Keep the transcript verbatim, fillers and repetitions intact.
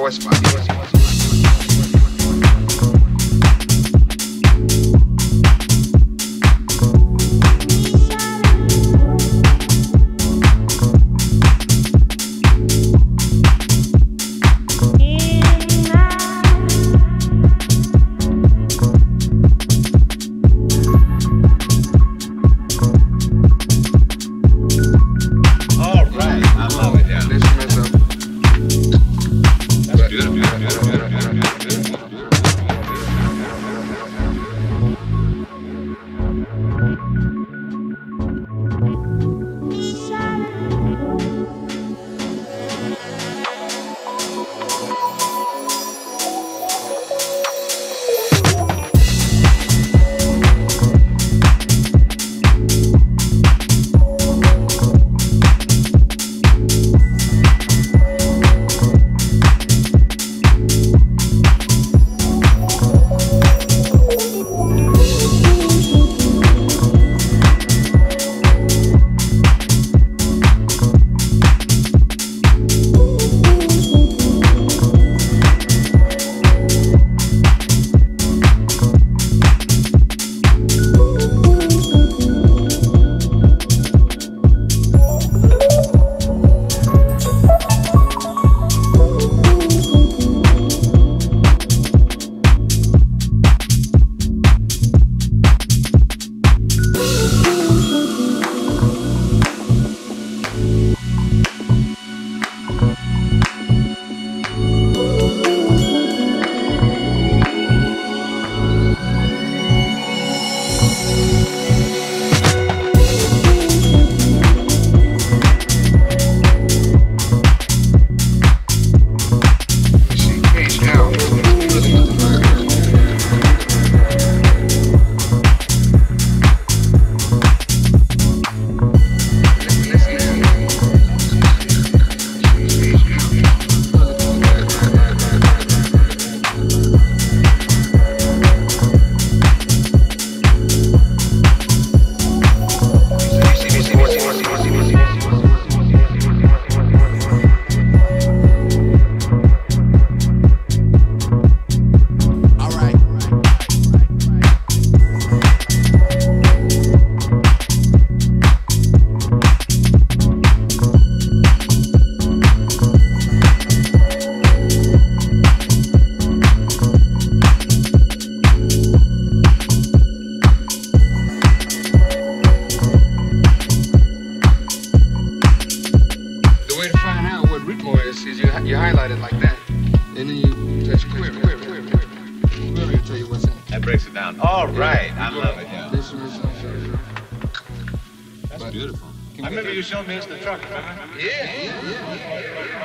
voice box. You highlight it like that, and then you touch queer, queer, queer, queer. Queer will tell you what's in it. That breaks it down. All right, I love it. Yeah. This is That's beautiful. I remember you showed me it's the truck, remember? Yeah, yeah, yeah.